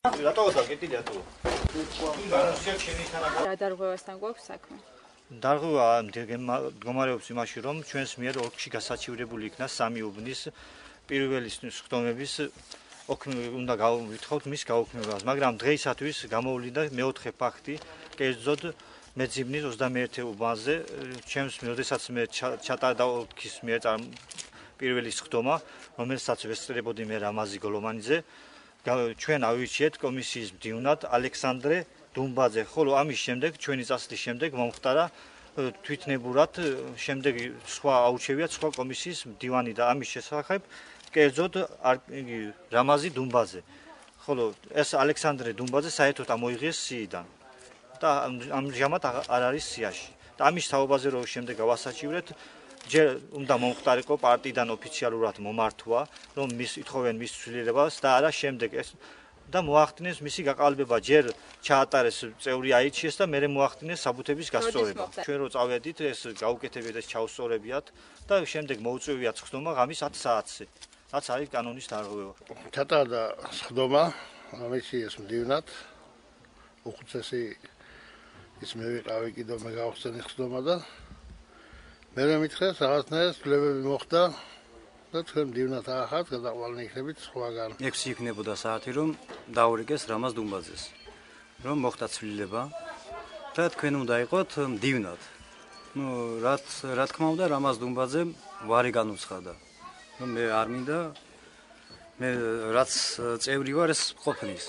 რა დარღვევასთან გვაქვს საქმე? დარღვევა მდგომარეობს იმაში, რომ ჩვენს მიერ ოლქში გასაჩივრებული იქნა 3 უბნის პირველი სხდომების უნდა ვითხოვთ მის გაუქმებას, მაგრამ დღეისათვის გამოვლინდა მეოთხე ფაქტი, კერძოდ მეძებნის 21 უბანზე, ჩემს როდესაც მე ჩატარდა ოლქის მიერ პირველი სხდომა, რომელსაც ვესწრებოდი მე რამაზი გოლომანიძე, ჩვენ ავირჩიეთ კომისიის მდივნად ალექსანდრე დუმბაძე, ხოლო ამის შემდეგ ჩვენი წასვლის შემდეგ მომხდარა თვითნებურად შემდეგ სხვა აუჩევიათ სხვა კომისიის მდივანი და ამის შესახებ კერძოდ რამაზი დუმბაძე. ხოლო ეს ალექსანდრე დუმბაძე საერთოდ ამოიღეს სიიდან და ამჟამად არ არის სიაში. და ამის თაობაზე რომ შემდეგ გავასაჩივრეთ, ჯერ უნდა მომხდარიყო პარტიიდან ოფიციალურად მომართვა, რომ ითხოვენ მის ცვლილებას და არა შემდეგ ეს და მოახდინეს მისი გაყალბება, ჯერ ჩაატარეს წევრი აირჩიეს და მერე მოახდინეს საბუთების გასწორება. ჩვენ რო წავედით, ეს გაუკეთებიათ, ეს ჩაუსწორებიათ და შემდეგ მოუწევიათ სხდომა ღამის 10 საათზე. რაც არის კანონის დარღვევა. ჩატარდა სხდომა, ამიჩიეს მდივნად. უხუცესი ის მე ვიყავი კიდევ მე გავხსენი სხდომა და მე მითხრეს რაღაცნაირად ცვლილებები მოხდა და თქვენ მდივნად ახართ, გადაყვანილი იქნებით სხვაგან. 6 იქნებოდა საათი, რომ დაურიგეს რამაზ დუმბაძეს. რომ მოხდა ცვლილება და თქვენ უნდა იყოთ მდივნად. რა თქმა უნდა, რამაზ დუმბაძემ ვარი განუცხადა. მე არ მინდა მე რაც წევრი ვარ ეს ყოფნის.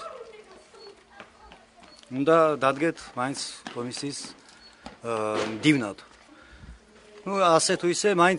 უნდა დადგეთ მაინც კომისიის მდივნად. ასე თუ ისე მაინც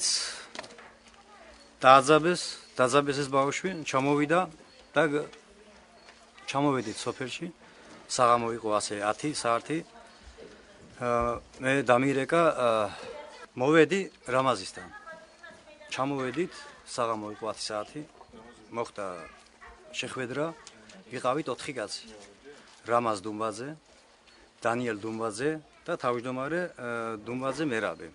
დაძაბეს ეს ბავშვი, ჩამოვიდა და ჩამოვედით სოფელში. საღამო იყო ასე 10 საათი. მე დამირეკა მოვედი რამაზისთან. ჩამოვედით საღამო იყო 10 საათი, მოხდა შეხვედრა, ვიყავით 4 კაცი. რამაზ დუმბაძე, დანიელ დუმბაძე და თავმჯდომარე დუმბაძე მერაბე.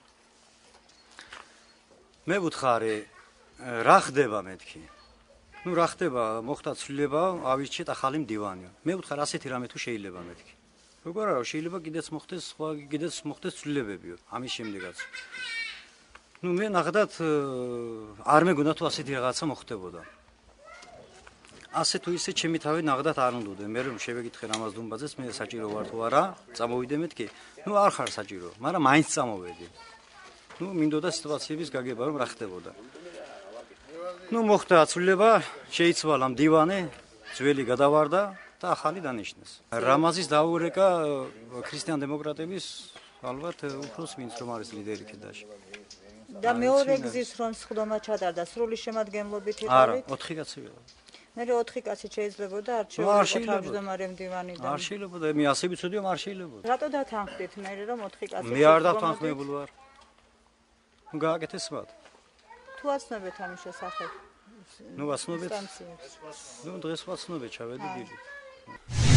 მე ვუთხარი, რა ხდება მეთქი? რა ხდება, მოხდა ცვლილება, ავირჩიეთ ახალი მდივანი. მე ვუთხარი, ასეთი რამე თუ შეიძლება მეთქი. როგორ არა, შეიძლება კიდეც მოხდეს ცვლილებებიო, ამის შემდეგაც. მე ნახდათ არ მეგონა თუ ასეთი რაღაცა მოხდებოდა. ასე თუ ისე ჩემი თავი ნახდათ არ უნდოდა. მე რომ შევეკითხე რამაზ დუმბაძეს, მე საჭირო ვარ თუ არა, წამოვიდე მეთქი. არ ხარ საჭირო, მაგრამ მაინც წამოვედი. მინდოდა სიტუაციების გაგება რომ რა ხდებოდა. მოხდა ცვლილება, შეიცვალა მდივანი, ძველი გადავარდა და ახალი დანიშნეს. რამაზის დაურეკა ქრისტიან დემოკრატების ალბათ უფროს ვინც რომ არის ლიდერი ქედაში. და მეორე გზის რომ სხდომა ჩატარდა, სრული შემადგენლობით არა, იყავით? 4 კაცი ვიყავ. მე 4 კაცი შეიძლებოდა არჩეულიყო თავმჯდომარე მდივანიდან. არ შეიძლებოდა, მე ასე ვიცოდი რომ არ შეიძლებოდა. რატო დათანხმდით მე რომ 4 კაცი? მე არ დათანხმებული ვარ. გააკეთეს მათ. თუ აცნობეთ ამის შესახებ? აცნობეთ. დღეს ვაცნობეთ, ჩავედი დიდი.